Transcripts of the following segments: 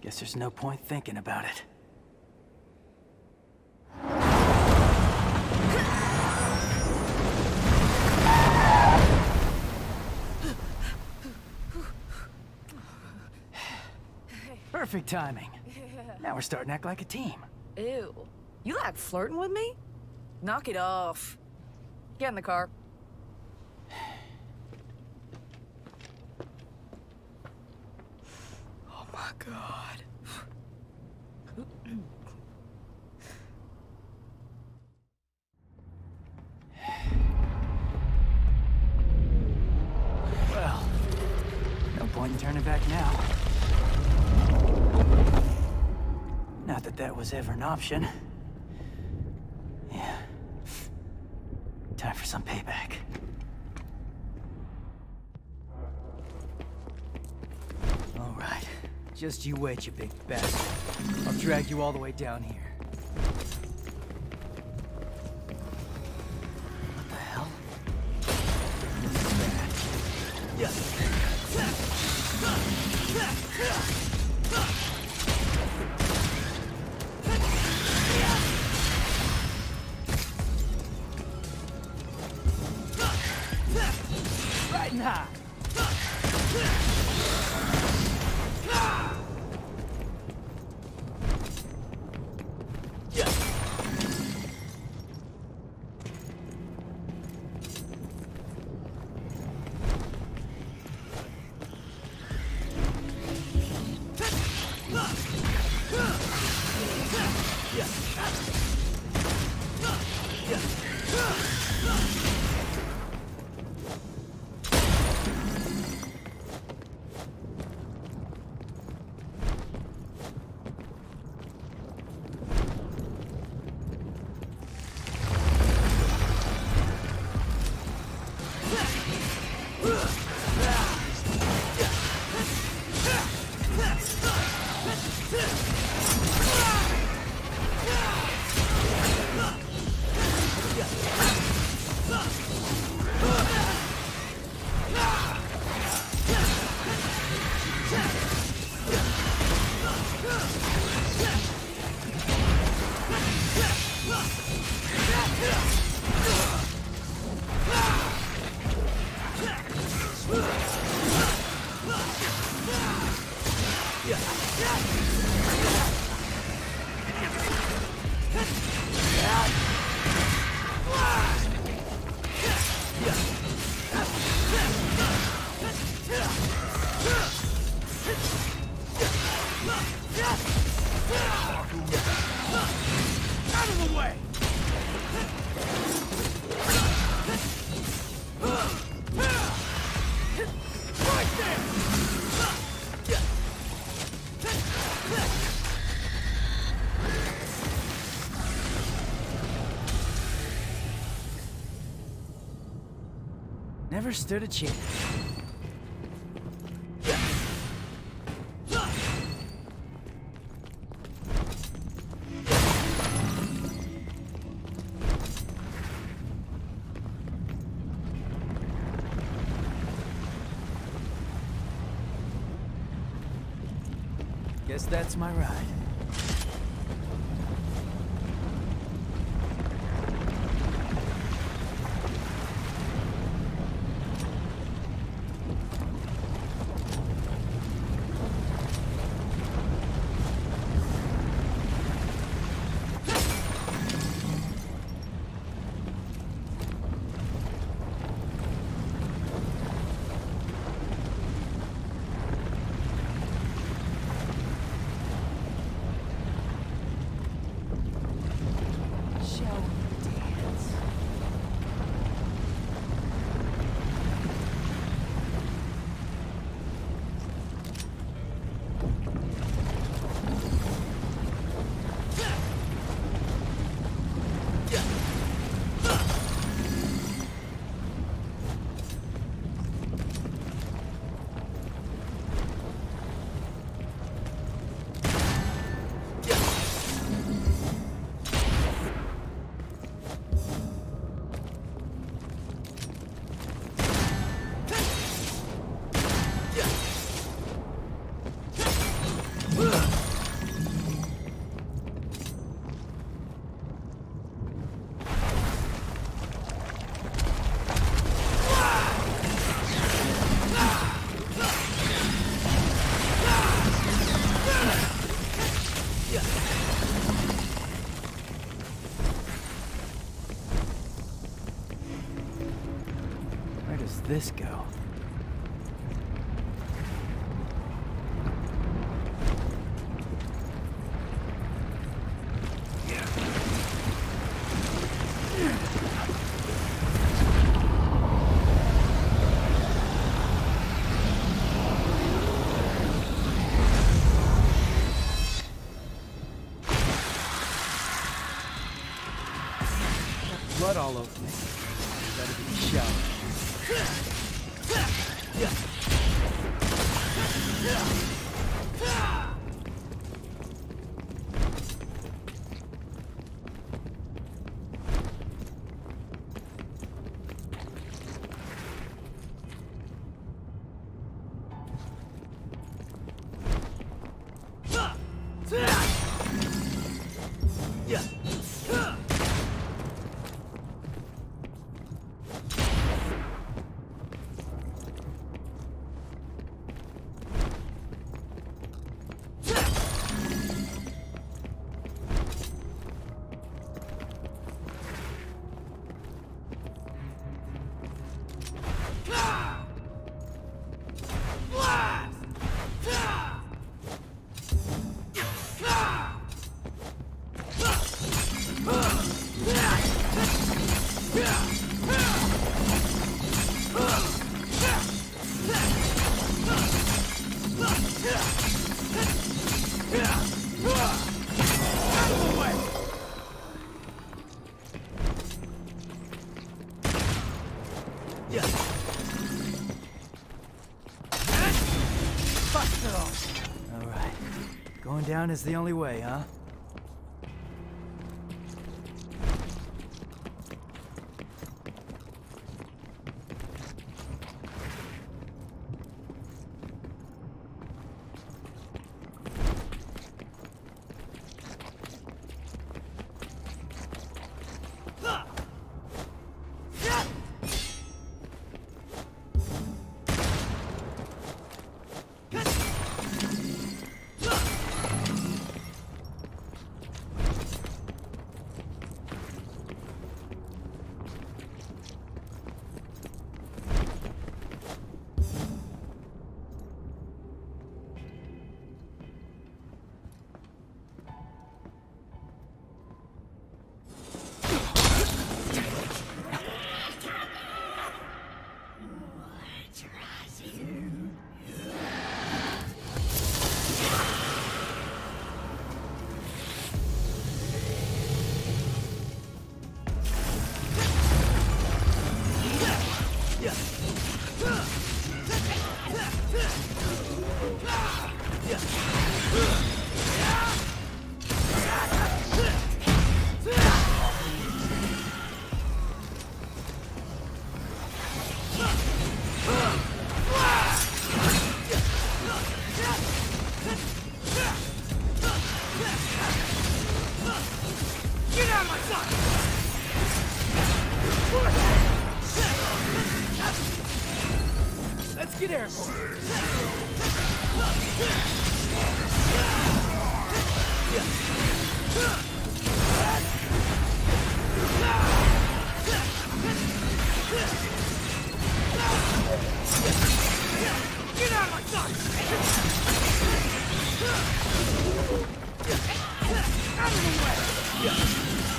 Guess there's no point thinking about it. Perfect timing. Now we're starting to act like a team. Ew. You like flirting with me? Knock it off. Get in the car. Oh my God. Well, no point in turning back now. Not that that was ever an option. Yeah. Time for some payback. All right. Just you wait, you big bastard. I'll drag you all the way down here. What the hell? This is bad. Yeah. Riding high. Out of the way! Right there! Never stood a chance. Guess that's my ride. does this go? Blood all over me. Better be showered. Alright. Going down is the only way, huh? Let's get airborne. Get out of my sight! Out of the way!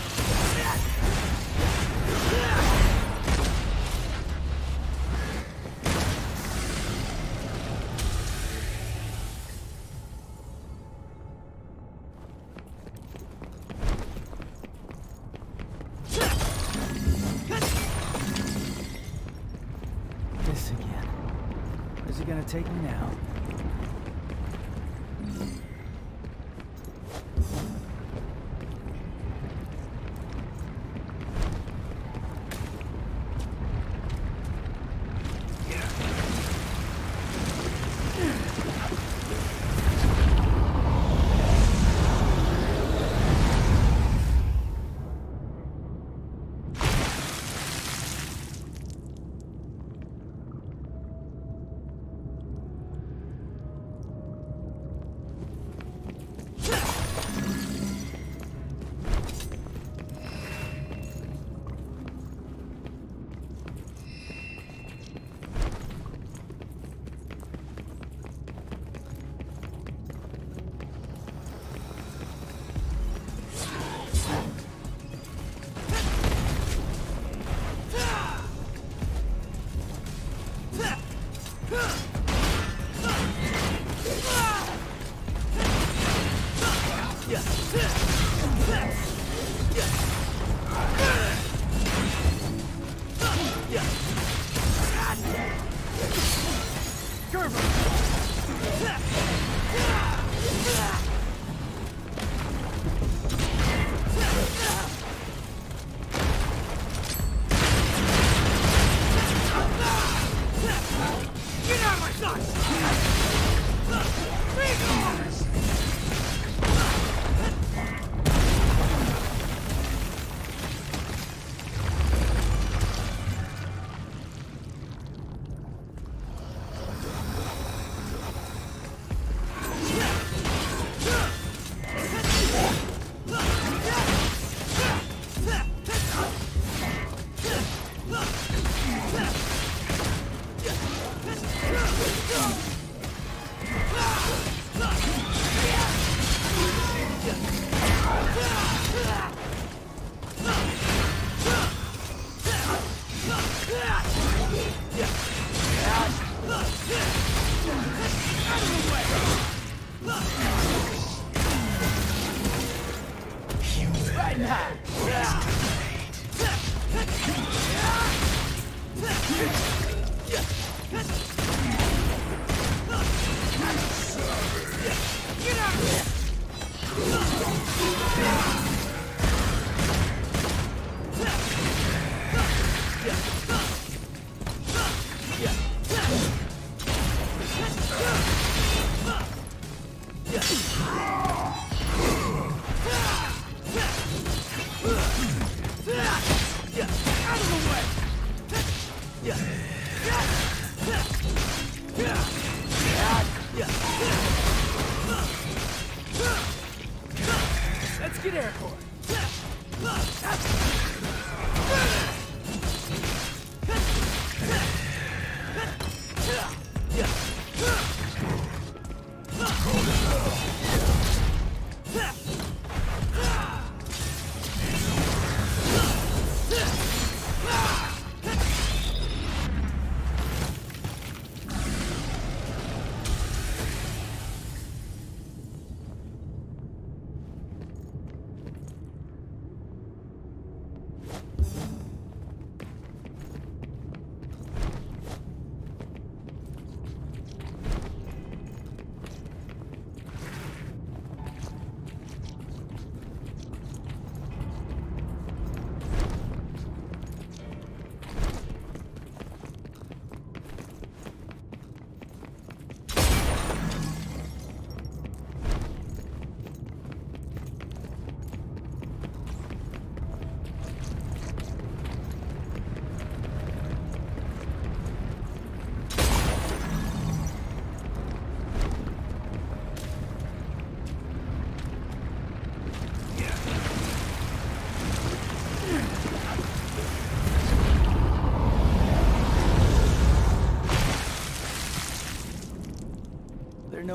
This again. Where's he gonna take me now?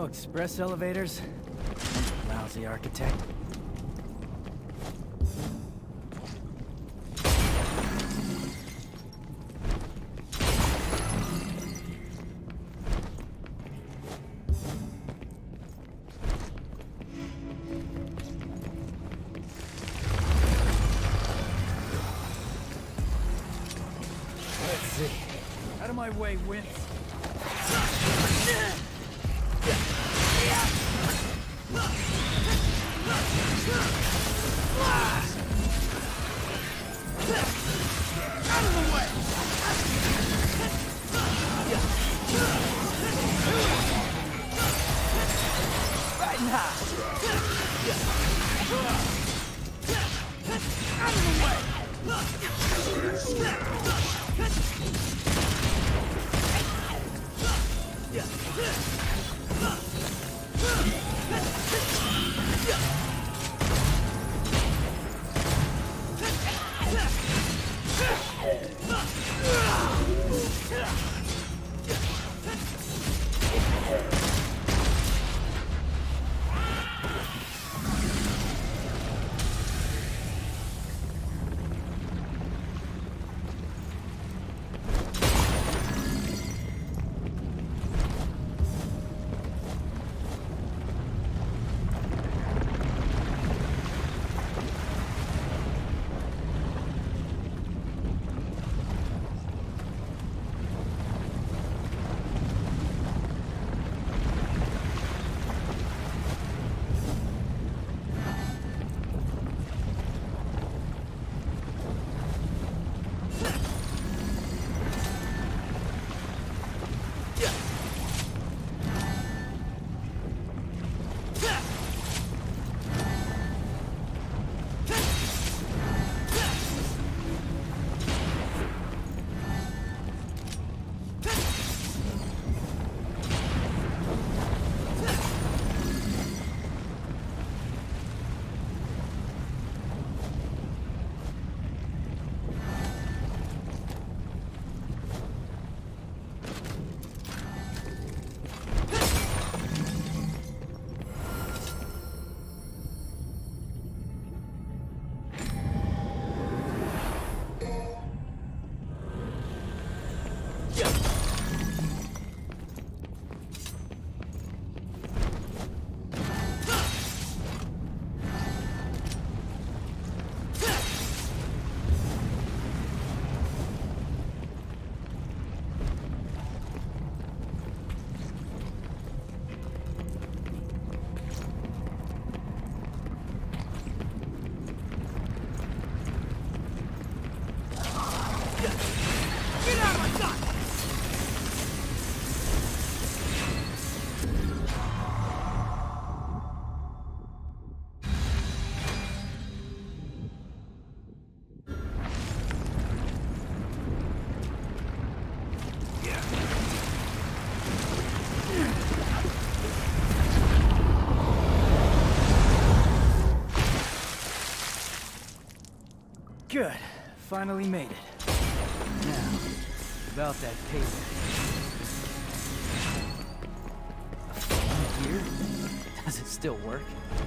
express elevators? Lousy architect. Let's see. Out of my way, Win. Good. Finally made it. Now, about that paper. A phone here? Does it still work?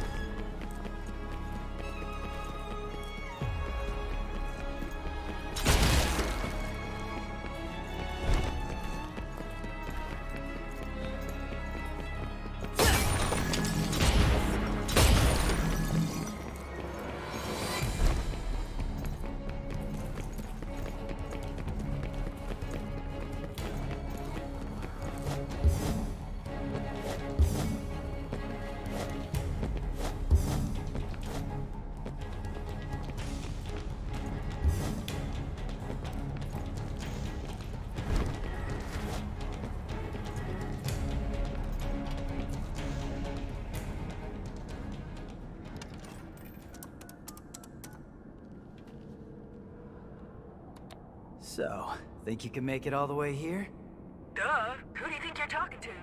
So, think you can make it all the way here? Duh. Who do you think you're talking to?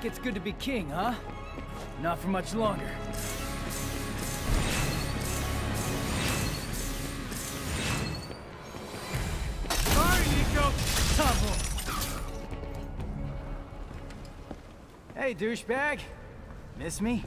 think it's good to be king, huh? Not for much longer. Sorry, Nico! Hey, douchebag. Miss me?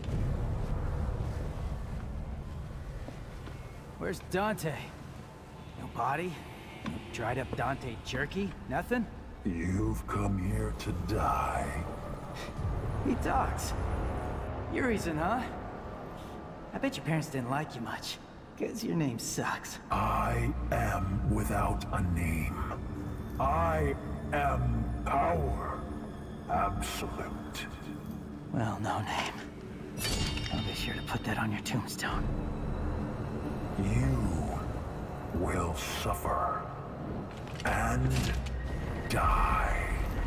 Where's Dante? No body? No dried up Dante jerky? Nothing? You've come here to die. He talks. Your reason, huh? I bet your parents didn't like you much, 'cause your name sucks. I am without a name. I am power. Absolute. Well, no name. I'll be sure to put that on your tombstone. You will suffer and die.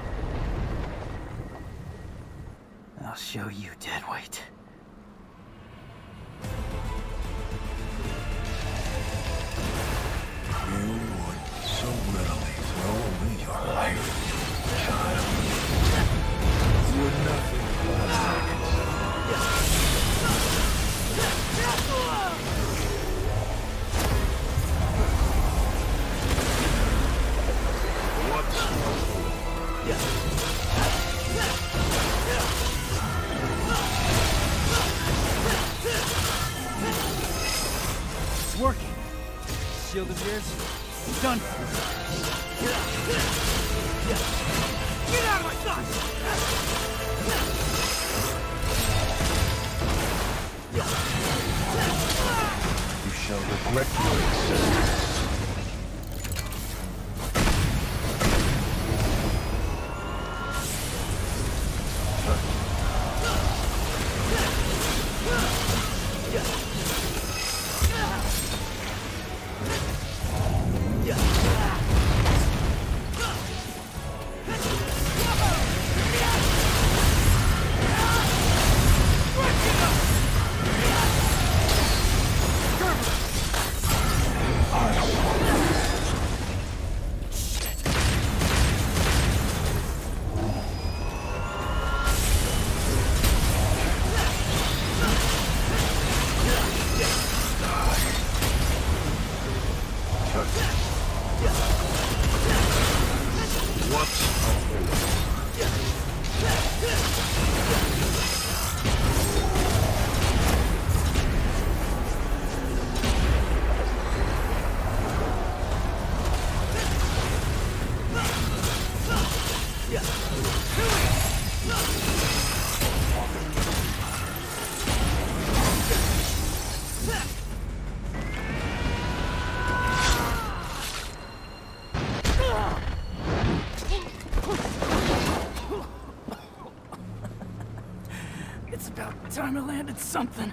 I'll show you, deadweight. You would so readily throw away your life, child. You're nothing but It's working. Shield of yours, done for. Get out of my sight! you shall regret your existence. It's about time I landed something.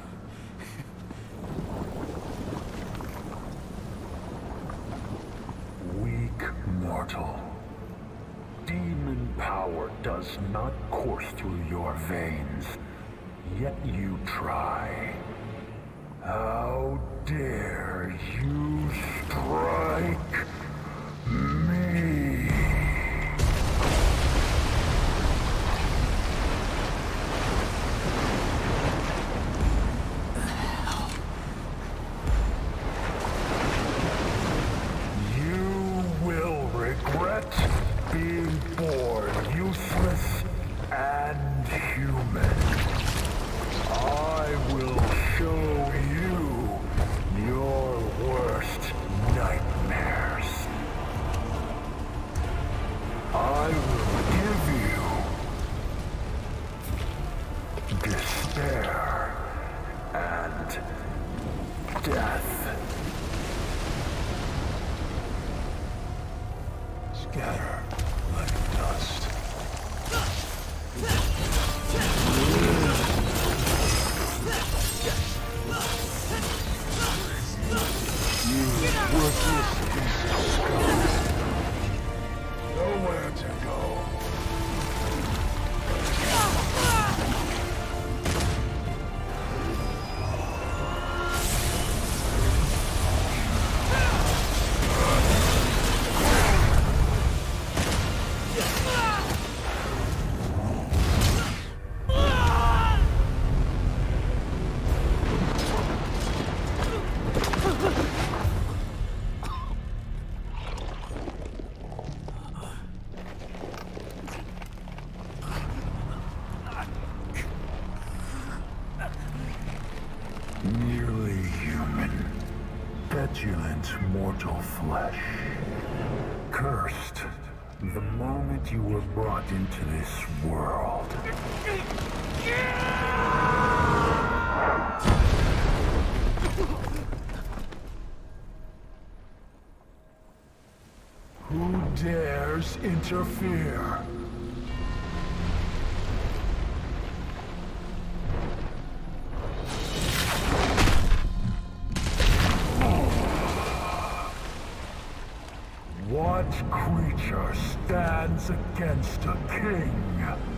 Weak mortal. Demon power does not course through your veins, yet you try. How dare you strike me? You will regret being born useless and human. I will show you your worst nightmares. I will give you despair and death. Scatter like dust. You worthless piece of scum. Nowhere to go. Nearly human. Petulant mortal flesh. Cursed the moment you were brought into this world. Who dares interfere? What creature stands against a king?